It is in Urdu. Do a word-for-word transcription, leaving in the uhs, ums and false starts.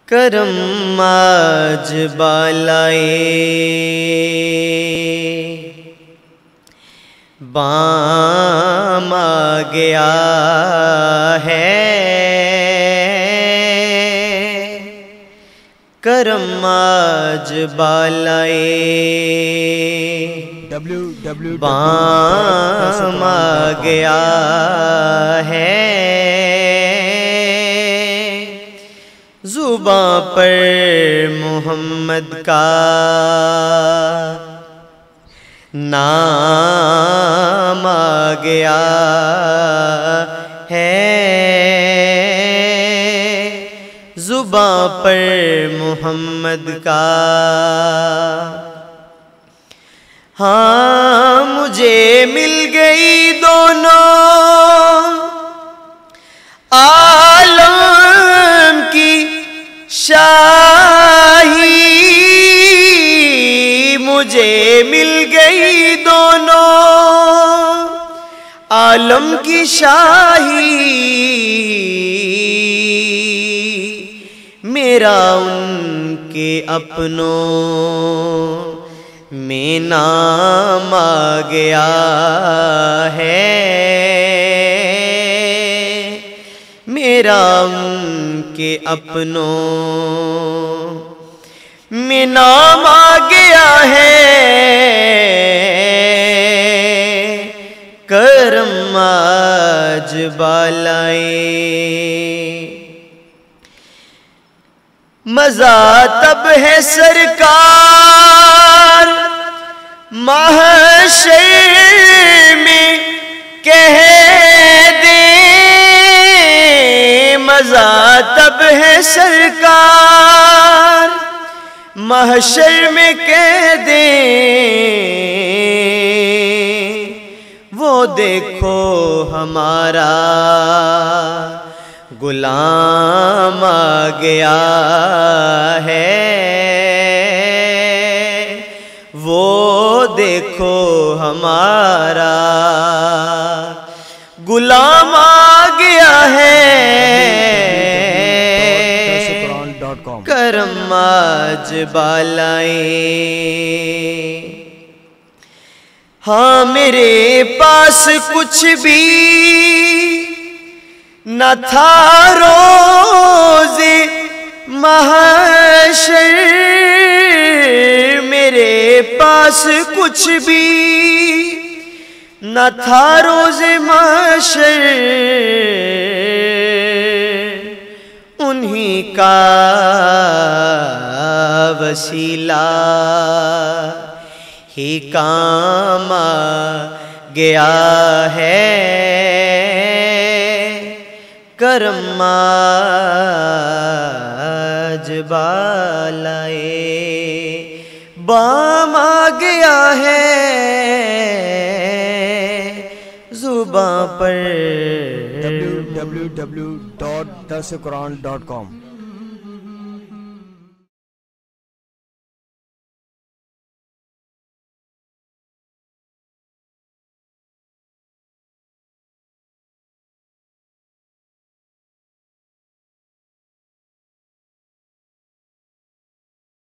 کرم آج بالائے بام آ گیا ہے، کرم آج بالائے بام آ گیا ہے، زباں پر محمد کا نام آ گیا ہے، زباں پر محمد کا۔ ہاں مجھے مل گئی دونوں عالم کی شاہی، مجھے مل گئی دونوں عالم کی شاہی، میرا ان کے اپنوں میں نام آ گیا ہے، میرا ان کے اپنوں میں نام آ گیا ہے، کرم آج بالائے۔ مزہ تب ہے سرکار محشر میں کہہ دیں، مزہ تب ہے سرکار محشر میں کہہ دیں، وہ دیکھو ہمارا غلام آ گیا ہے، وہ دیکھو ہمارا غلام آ گیا ہے، کرم آج بالائے۔ ہاں میرے پاس کچھ بھی نہ تھا روز محشر، میرے پاس کچھ بھی نہ تھا روز محشر، انہی کا وسیلہ ہی کام آ گیا ہے، کرم آج بالائے بام آ گیا ہے، زباں پر W W W dot Dars Quran dot com